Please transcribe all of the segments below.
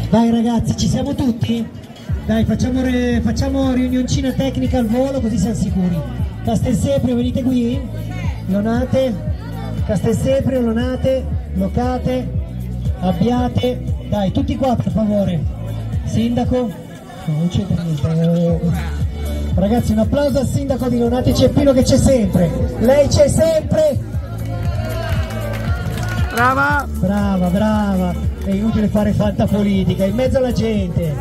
Dai ragazzi, ci siamo tutti? Dai, facciamo riunioncina tecnica al volo così siamo sicuri. Castelseprio, venite qui. Lonate, Castelseprio, Lonate, Locate, Abbiate. Dai, tutti qua per favore. Sindaco. No, non c'entra niente. Ragazzi, un applauso al sindaco di Lonate Ceppino che c'è sempre. Lei c'è sempre. Brava! Brava, brava. È inutile fare fantapolitica, in mezzo alla gente.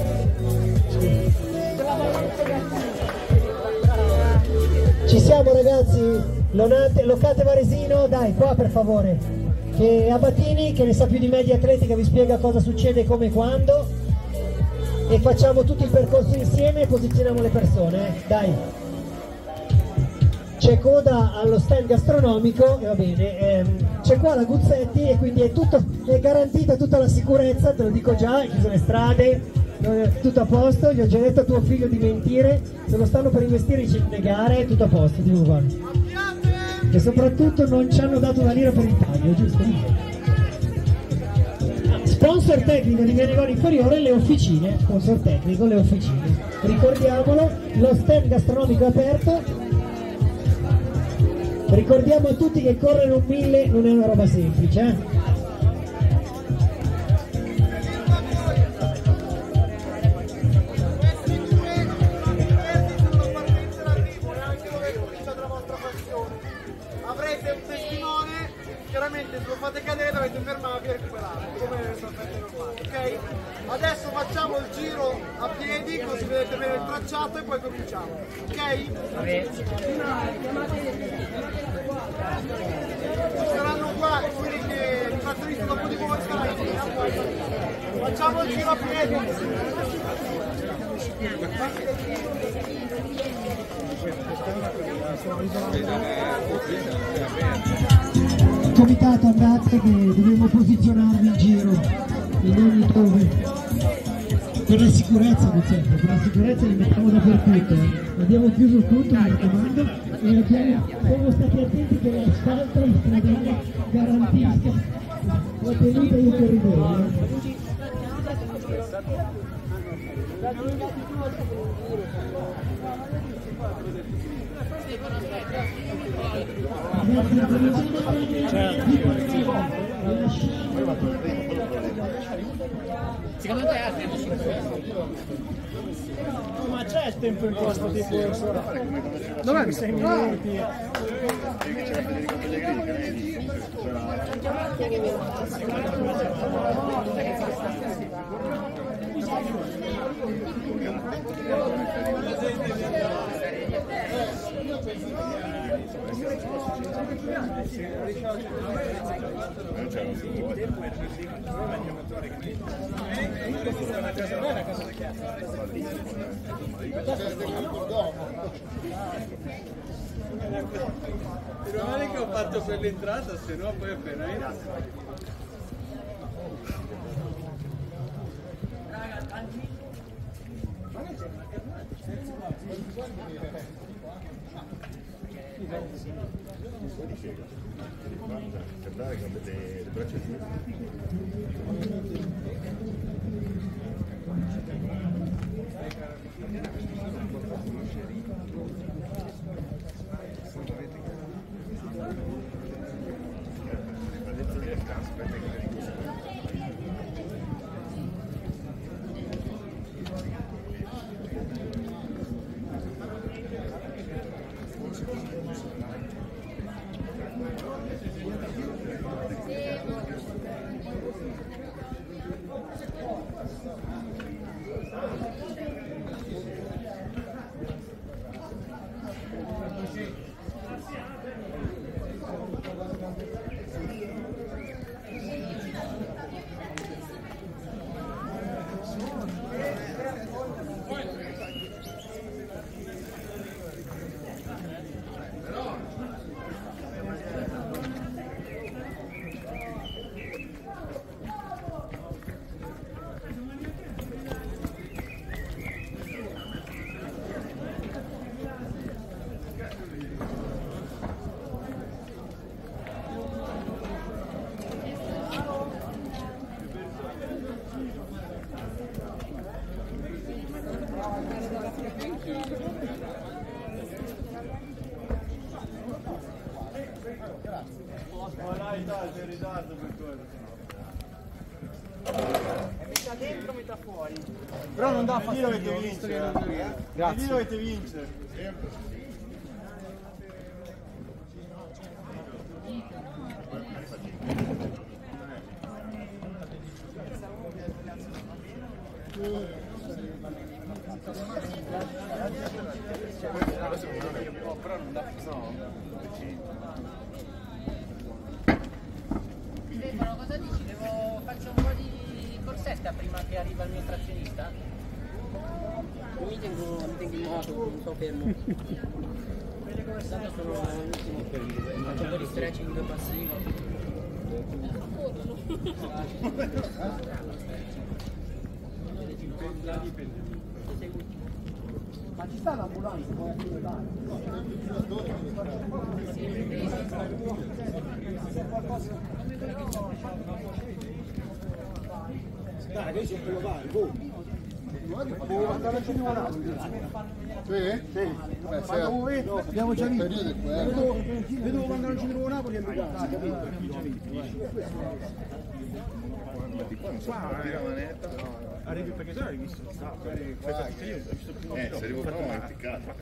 Ci siamo ragazzi? Locate Varesino, dai, qua per favore. Che Abatini, che ne sa più di me di atletica, vi spiega cosa succede, come e quando. E facciamo tutto il percorso insieme e posizioniamo le persone, dai. C'è coda allo stand gastronomico e va bene, c'è qua la Guzzetti e quindi è garantita tutta la sicurezza, te lo dico già, chiuse le strade, tutto a posto, gli ho già detto a tuo figlio di mentire, se lo stanno per investire dice di negare, tutto a posto, dico guarda. E soprattutto non ci hanno dato una lira per il taglio, giusto? Sponsor tecnico di Vianevano Inferiore, le officine, sponsor tecnico, le officine. Ricordiamolo, lo stand gastronomico è aperto. Ricordiamo a tutti che correre un 1000 non è una roba semplice, eh? Avrete un testimone, chiaramente se lo fate cadere dovete fermarvi e recuperare, come sapete normale, ok? Adesso facciamo il giro a piedi così vedete bene il tracciato e poi cominciamo, ok? Saranno qua e quelli che il trattorista dopo di voi sarà in linea. Facciamo il giro a piedi. Comitato, andate che dobbiamo posizionarvi in giro in ogni dove per la sicurezza, Guzzetta, per la sicurezza li mettiamo dappertutto, abbiamo chiuso il punto, mi raccomando, e siamo stati attenti che l'asfalto in stradale garantisca la tenuta del corridoio. Secondo te altri hanno 5? Ma c'è il tempo in posto di corso? Dov'è mi 6 minuti? Meno male che ho fatto per l'entrata, se no poi appena entro. Sembrava che avete le braccia lì dovete vincere. Lì dovete vincere. Stefano, cosa dici? Faccio un po' di corsetta prima che arriva il mio trazionista? Io mi tengo in moto, non sto fermo. Tanto sono l'ultimo, faccio un po' di stretching passivo. Ma ci sta l'ambulanza, puoi accelerare. Dai, che sono quello vai, devo andare a Cinivonato. Sì? Sì. Quando muovete, abbiamo già vinto. Vedo quando non ci trovo Napoli e mi dà. Di qua non so come la manetta. Arrivi perché già hai visto? Se arrivo qua mi hai piccato.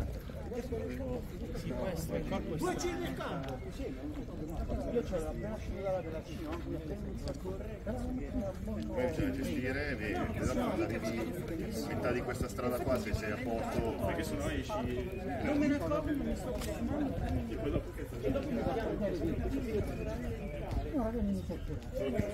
Sì, questo, il corpo è stato. Nel campo. Io c'ho appena uscito dalla operazione, appena inizio a correre, Poi bisogna gestire e arrivi a metà di questa strada qua se sei a posto. Perché sennò esci. non me ne accorgo, non mi sto fermando. E poi dopo che fai? No, io non inizio a correre.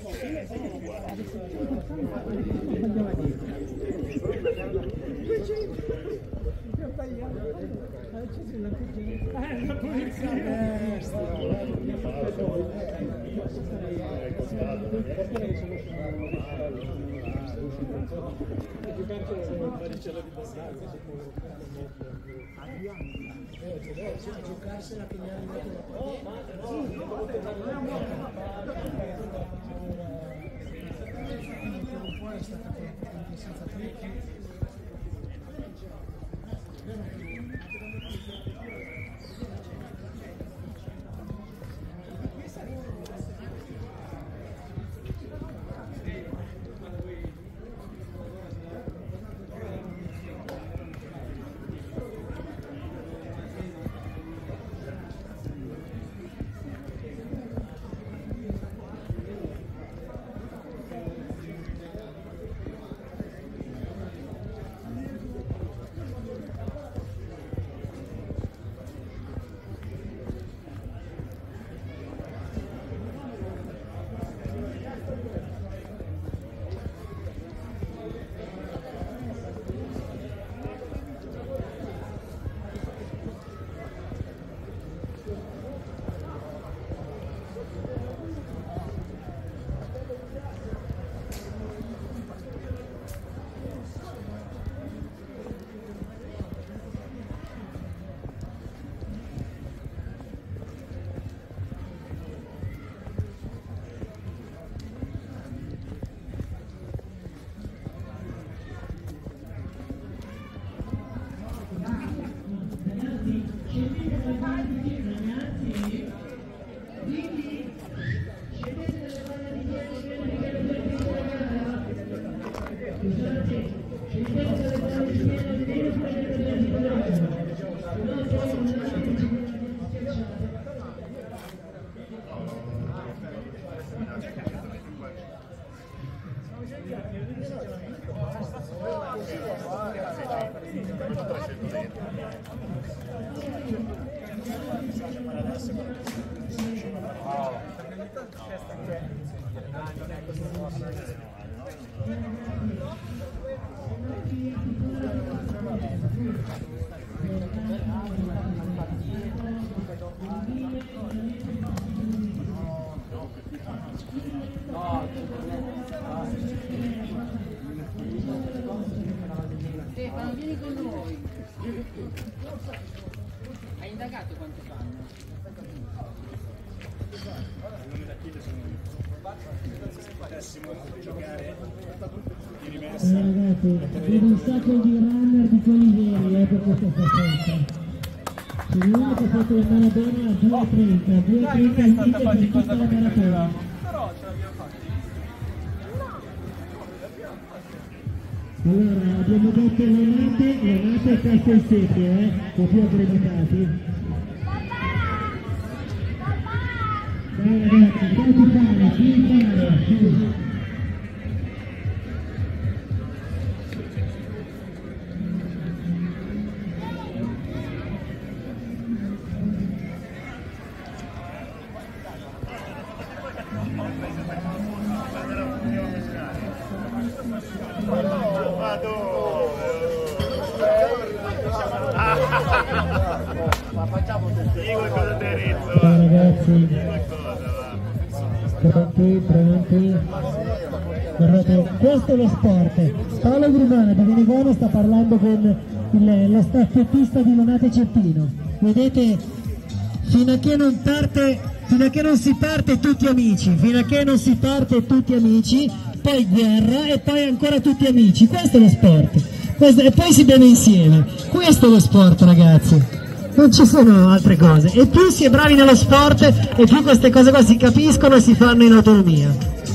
Stefano, vieni con noi. Hai indagato quanto fanno? Potessimo giocare di rimessa. Ragazzi, vedo un sacco di runner di quelli veri per questa staffetta. C'è uno che ha fatto andare bene a 2.30, 2.30 non è stata faticosa come credevamo. Però ce l'abbiamo fatta. Allora, abbiamo detto Lonate e Castelseppio, i più accreditati. Dai ragazzi, tanti fare, più. Ragazzi, pronti. Guardate, questo è lo sport. Paolo Grumana di Venegano sta parlando con lo staffettista di Lonate Ceppino. Vedete, fino a che non si parte tutti amici, poi guerra e poi ancora tutti amici. Questo è lo sport. E poi si beve insieme. Questo è lo sport, ragazzi. Non ci sono altre cose, e più si è bravi nello sport e più queste cose qua si capiscono e si fanno in autonomia.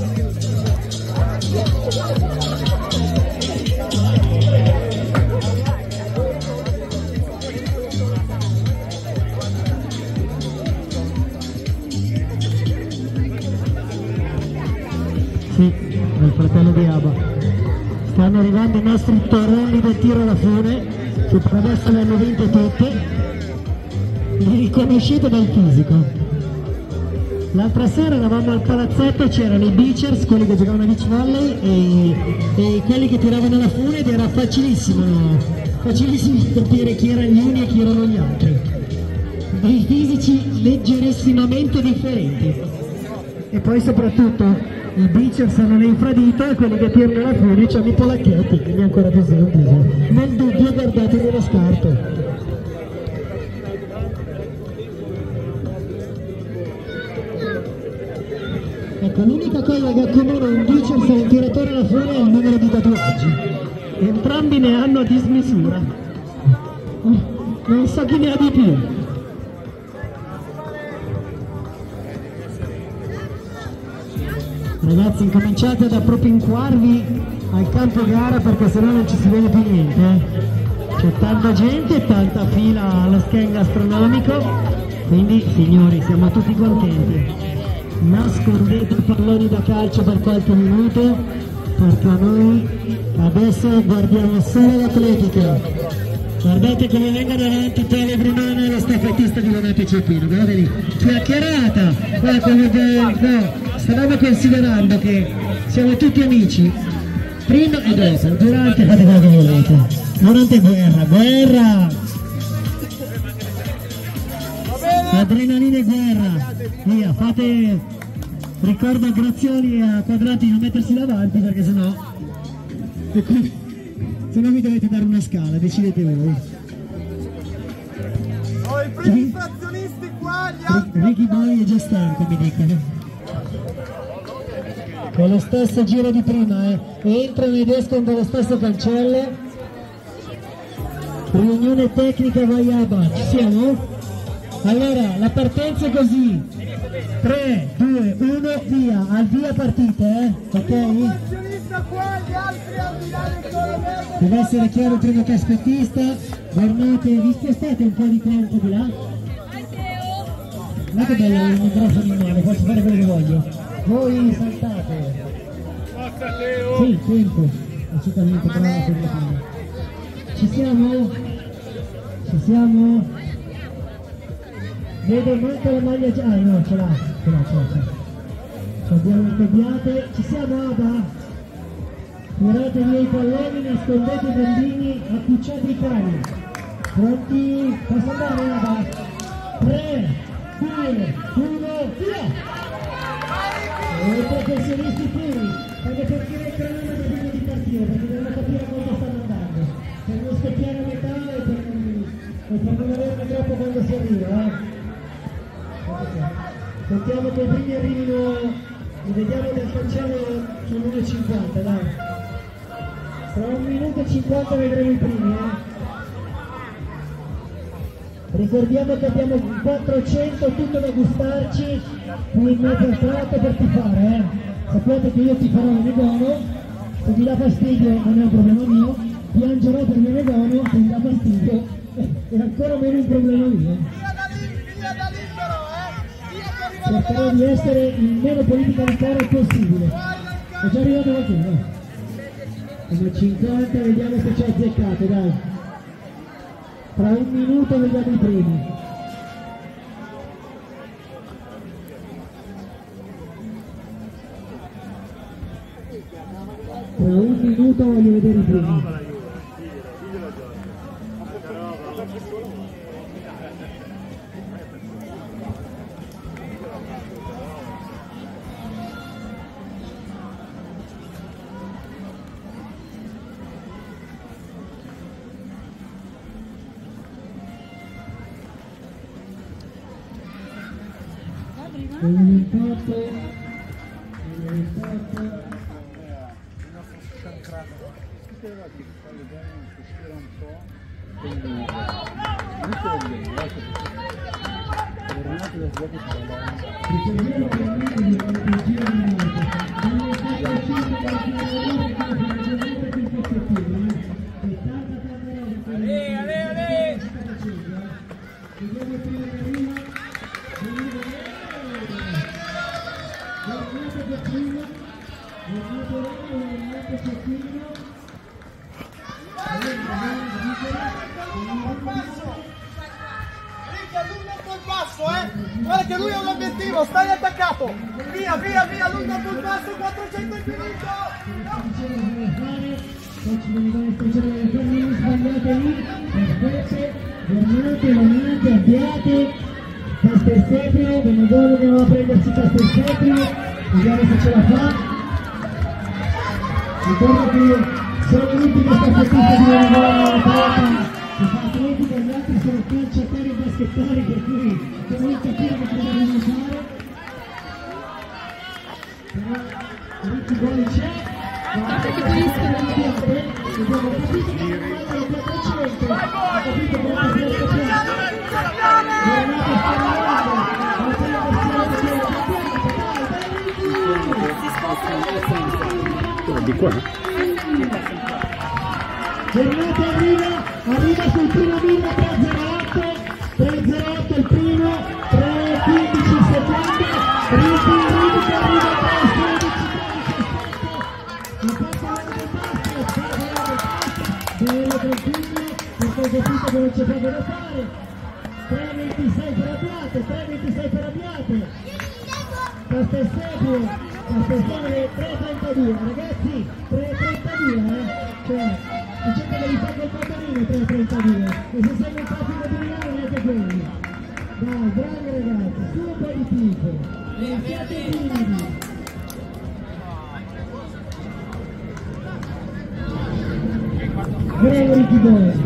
Sì, è il fratello di Abba. Stanno arrivando i nostri torrelli del tiro alla fune, che per adesso le hanno vinte tutte. Li riconoscete dal fisico. L'altra sera eravamo al palazzetto, c'erano i beachers, quelli che giocavano a beach volley e quelli che tiravano la fune, ed era facilissimo capire chi erano gli uni e chi erano gli altri. Dei fisici leggerissimamente differenti. E poi soprattutto i beachers hanno l'infradito e quelli che tirano la fune hanno i polacchetti, quindi è ancora più semplice. Nel dubbio guardatevi lo scarto. Ecco, l'unica cosa che accomuna un beachers e un tiratore alla fune è il numero di tatuaggi. Entrambi ne hanno a dismisura. Non so chi ne ha di più. Ragazzi, incominciate ad appropinquarvi al campo gara, perché sennò non ci si vede più niente. C'è tanta gente, tanta fila allo stand gastronomico, quindi signori, siamo tutti contenti. Nascondete i palloni da calcio per qualche minuto, perché noi adesso guardiamo solo l'atletica. Guardate come vengono avanti Paolo Brunone e lo staffettista di Lonate Ceppino, guardate lì, chiacchierata, stavamo considerando che siamo tutti amici, prima e dopo, durante fate quello che volete, durante guerra, adrenalina e guerra, via, fate, ricordo a Grazioli e a Quadrati di non mettersi davanti, perché sennò mi dovete dare una scala, decidete voi. Ho i primi infrazionisti qua, gli altri. Ricky Boy e già stanco, mi dicono. È lo stesso giro di prima, entrano ed escono dallo stesso cancello. Riunione tecnica Vaiaba, ci siamo? Allora, la partenza è così. 3, 2, 1, via, al via partite, ok? Deve essere chiaro il primo caspettista, guardate, vi spostate un po' di tempo di là. Guardate che bello il microfono in mano, posso fare quello che voglio. Voi saltate. Sì, tempo, assolutamente, bravo. Ci siamo? Ci siamo? Vedo manca la maglia gialla, no, ce l'ha. Ci abbiamo le tebbiate, ci siamo Ada? Tirate via i palloni, nascondete i bambini, accucciate i cani. Pronti? Posso andare Ada? 3, 2, 1, via! E i professionisti primi, quando partire il cronometro prima di partire, perché devono capire quanto stanno andando. Per non scoppiare a metà e per non averne troppo quando si arriva, Contiamo che i primi arrivino, li vediamo che facciamo sull'1,50, dai. Tra 1 minuto e 50 vedremo i primi, Ricordiamo che abbiamo 400 tutto da gustarci qui in mezzo al prato per tifare, Sapete che io tiferò in Venegano, Se mi dà fastidio non è un problema mio, piangerò per mio Megono, se mi dà fastidio è ancora meno un problema mio. Via da libero, via che arriva la Cercherò di essere il meno politically correct possibile. È già arrivato qualcuno? Come 50, vediamo se ci ha azzeccato, dai. Tra un minuto vediamo i premi. Tra un minuto voglio vedere i premi. Guarda che lui ha un obiettivo, stai attaccato! Via, via, via, lui non sul basso, 400 in finito! Guardate, avviate, Castelsetrio, Benedolo che va a prendersi Castelsetrio, vediamo se ce la fa. Ricordo che sono l'ultima staffettista di Benedolo, che fa atletica, gli altri sono calciatori e baskettori, per cui dobbiamo capire che cosa devono fare. Però Ricky Boy c'è, guardate che puliscono le piante, abbiamo capito che non vanno le 400, ha capito che non è di qua? Giornata arriva sul primo Milla 308 il primo, 3:15 il secondo, Ricky che arriva a 3:16, bello tranquillo, perché ho capito che non c'è poco da fare, 3:26 per Abbiate, Castelsetrio 3:32, ragazzi, 3:32, cioè diciamo che li fa col pantalino 3:32, e se sei un traffico di Milano neanche quelli. Dai, bravi ragazzi, su un po' di tifo, non siate timidi. Prego Ricky Boy.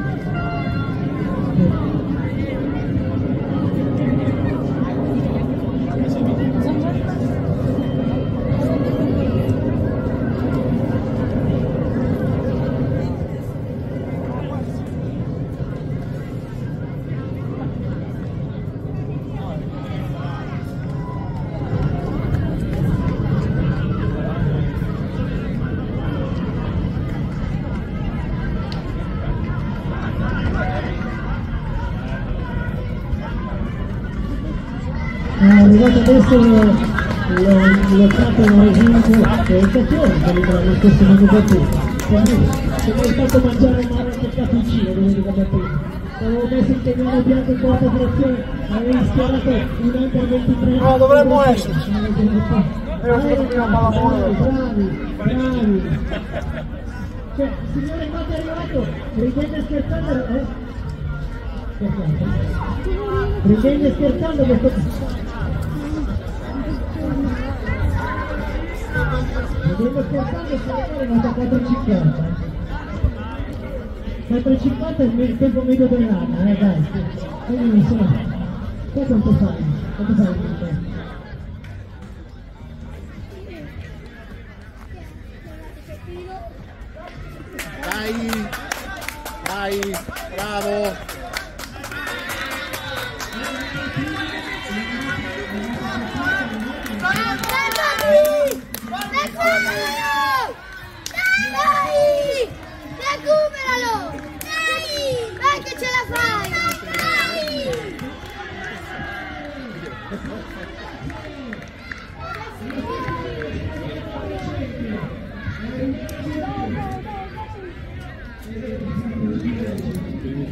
Arrivato adesso lo stato orientazione che non stesso minuto se mi è stato mangiare un mare anche cappuccino dovete capire, avevo messo il tegnano bianco in quarta direzione, avevi schierato un Under 23, no, dovremmo esserci, bravi, cioè signore quando è arrivato ridende scherzando ridende scherzando questo devo scherzare e è arrivato a 4:50. 4:50 è il tempo medio dell'anno, dai. Quindi insomma, qua quanto fai? Quanto fai? Dai, bravo!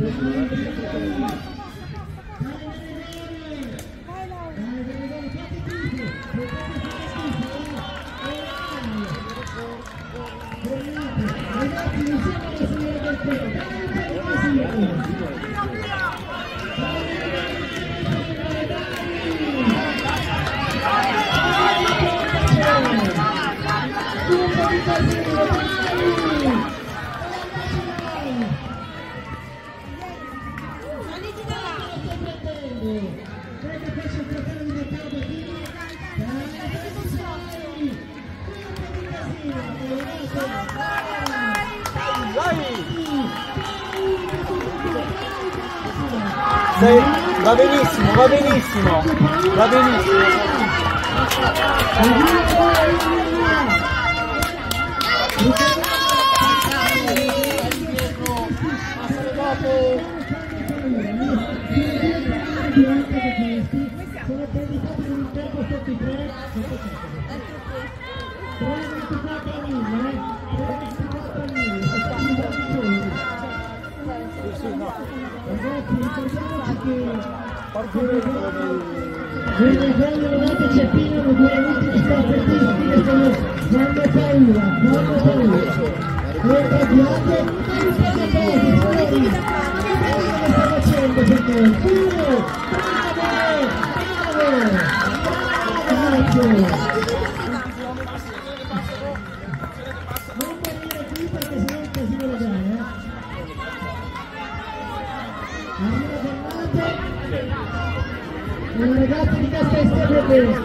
Va benissimo, va benissimo, va benissimo. Ragazzi di Casta Estebre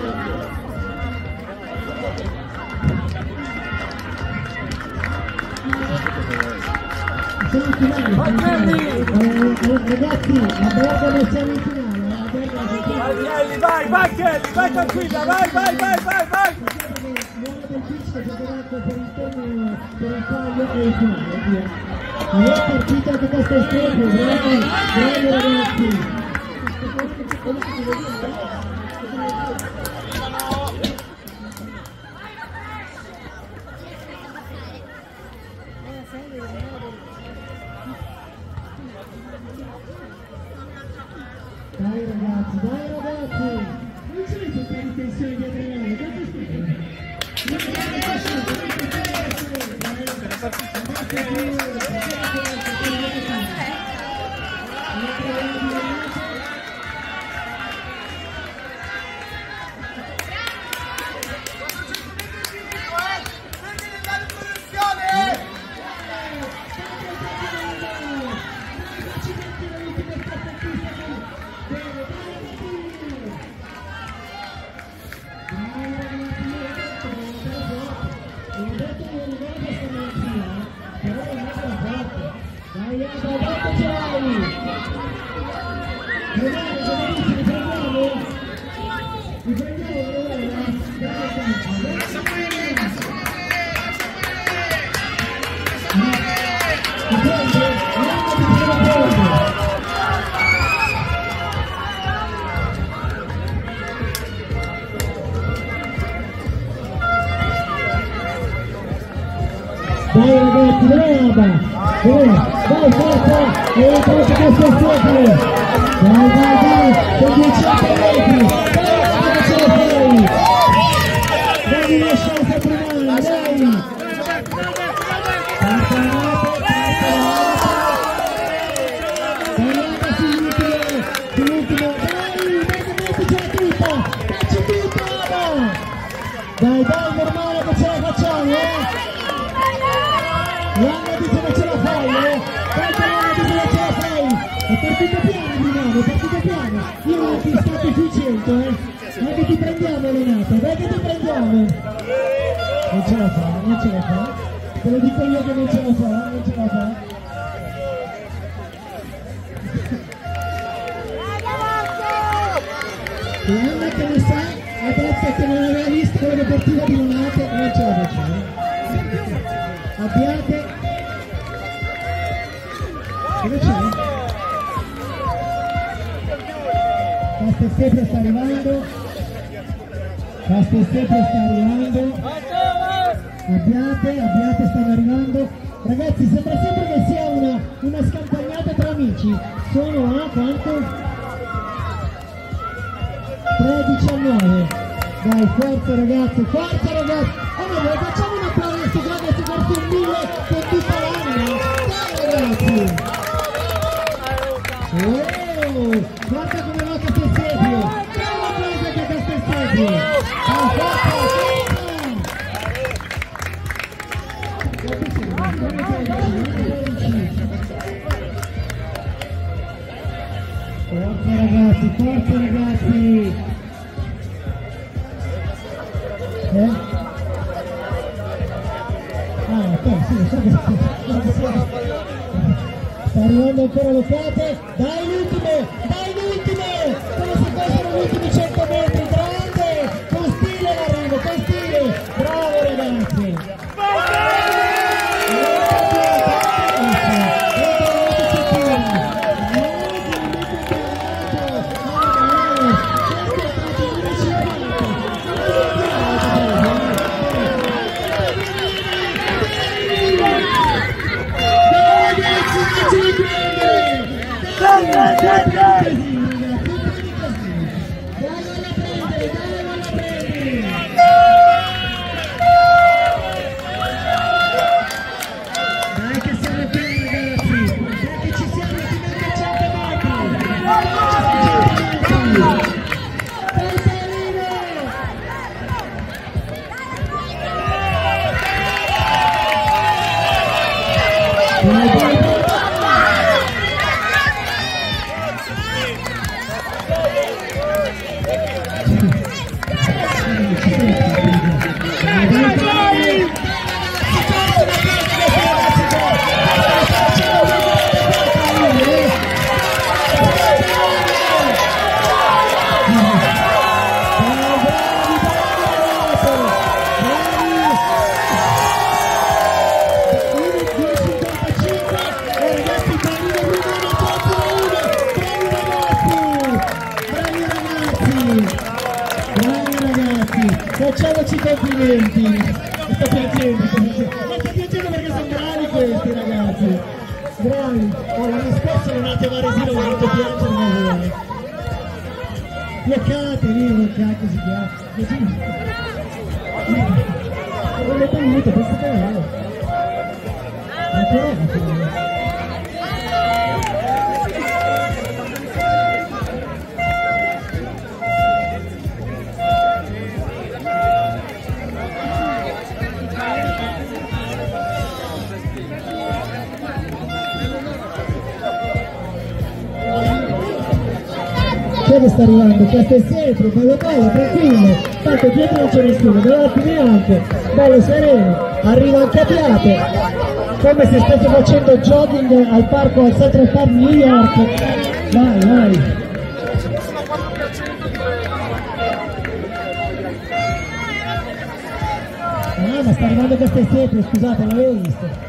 siamo in finale, ragazzi, a Bergamo siamo in finale, Vai tranquilla, vai! l'uomo del pitch che giocherà per il turno per il taglio e il finale, via. La partita di Casta Estebre, bravi ragazzi. Dai ragazzi, non c'è tutta di tensione di adrenalina, Dai ragazzi, brava! Dai forza! E la cosa che sta sopra! Dai, per 200 metri! Dai, ce la fai! Dai una chance prima, dai! Sull'ultimo, dai, normale che ce la facciamo, L'anno dice che ce la fai, Dai, l'anno dice che ce la fai! È partito piano di nuovo, è partito piano! Io non ti sto efficiente, Dai che ti prendiamo, Renato, dai che ti prendiamo! Non ce la fa, Te lo dico io che non ce la fa, L'anno che ne sa, adesso che non aveva visto quello che partiva di Renato, non ce la facciamo. Abbiate, dove c'è? Casta Estebre sta arrivando, Abbiate stanno arrivando, ragazzi sembra sempre che sia una scampagnata tra amici. amici, sono a quanto? 3-19. Dai, forza ragazzi, forza ragazzi. Allora, facciamo un applauso, guarda, si verso il 1000 con tutta l'anima. Dai ragazzi. Oh, guarda come va Castelseprio. Dai un applauso anche a Castelseprio. Dai, forza. Forza ragazzi, forza ragazzi! Ah, ok, sì, so che sta arrivando ancora Locate, dai l'ultimo! Come se fossero gli ultimi 100 metri, grande! Con stile l'arrivo, con stile! Bravo ragazzi! Facciamoci complimenti, mi sta piacendo perché sono bravi questi ragazzi, bravi. L'anno scorso non avete Varesino, mi ha fatto piangere una vuole. Bloccate, lì, cacchio si chiama. Non l'ho tenuto, questo canale. Ancora. Che sta arrivando? Castelseprio, bello, tranquillo, tanto dietro non c'è nessuno, davanti neanche, bello sereno, arriva anche a Piate, come se stesse facendo jogging al parco, al Central Park New York. Vai. Ah, ma sta arrivando Castelseprio, scusate, non l'avevo visto.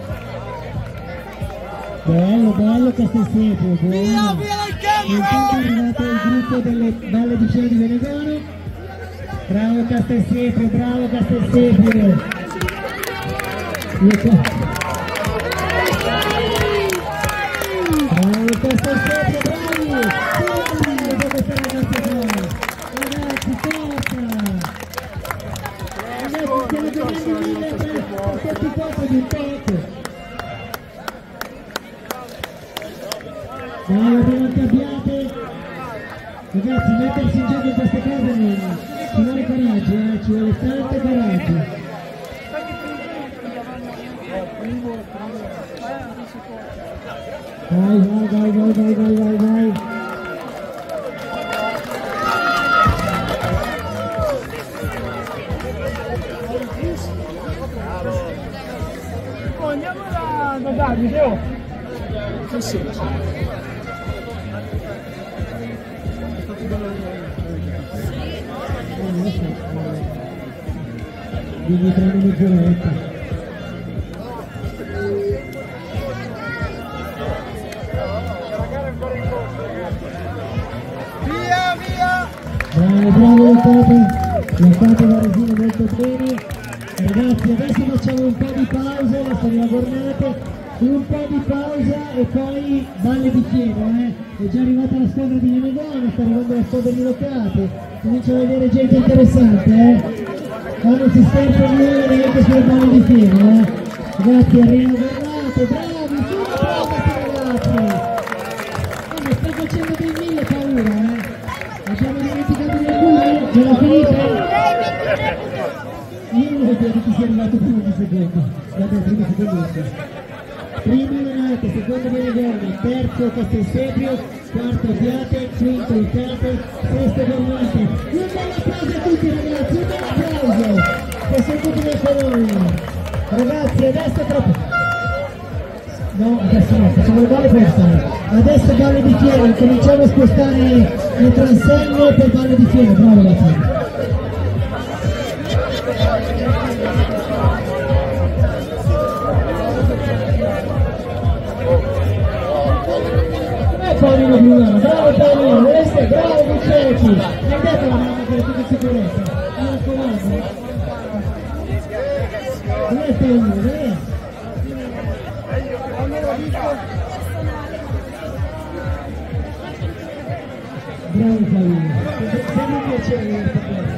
Bello Castelseprio, buono. Intanto è arrivato il gruppo delle belle edizioni di Venezano. Bravo Castelseprio, bravo Castelseprio. Bravo Castelseprio, bravi! Sì, queste ragazze qua. Ragazzi, forza! Ragazzi, stiamo giocando 1000 di un poco. Bravo, davanti a Piate. Ragazzi, mettersi in gioco in queste cose ci vuole coraggio, ci vuole tanto coraggio. Vai. Andiamo da Davide, oh! Sì. Quindi prendo mezz'oretta. Via! Bravo Locate Varesino molto bene. Ragazzi, adesso facciamo un po' di pausa, la sono la giornata. Un po' di pausa e poi Valle di Fieno, È già arrivata la squadra di Venegano, sta arrivando la squadra di Locate, comincia a vedere gente interessante, Quando si scherza neanche sulle Valle di Fieno, Ragazzi, arriva Verrato, bravi, sulla prova ragazzi! Ma sta facendo dei mille paura, Abbiamo dimenticato di alcune, ce l'ha finita? Io non vedo che ti sia arrivato primo di secondo, guarda il primo secondo. Primo Lionate, secondo Venegone, terzo Castelseprio, quarto Abbiate, quinto Locate, sesto Verrate. Un bel applauso a tutti ragazzi, un bel applauso! Che sono tutti dei colori. Ragazzi, adesso troppo... No, adesso no, facciamo le balle per stare. Adesso Valle di Fieno, cominciamo a spostare le transenne per Valle di Fieno, bravo ragazzi. Paolino Brunano, bravo Paolino, bravo Buccetti, hai detto la mamma che è tutta in sicurezza, mi raccomando. Dov'è Paolino, dov'è? Bravo Paolino, sempre un piacere questa cosa.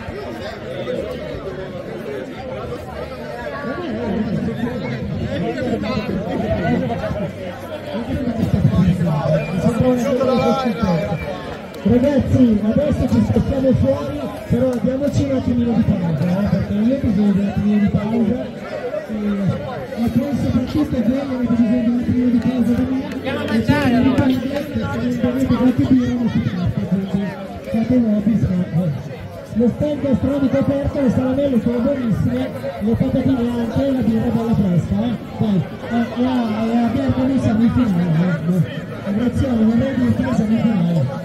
Ragazzi, adesso ci spostiamo fuori, però diamoci un attimino di pausa, perché io ho bisogno di un attimino di pausa e poi soprattutto voi avete bisogno di un attimino di pausa da me. Andiamo a mangiare allora! Perché se non bevete qualche birra non si parte, quindi fate lobby, lo stand gastronomico aperto, le salamelle sono buonissime, le patatine anche, la birra è bella fresca, Dai, e a Bergamo noi siamo in finale, Graziano, vorrei dirti che siamo in finale.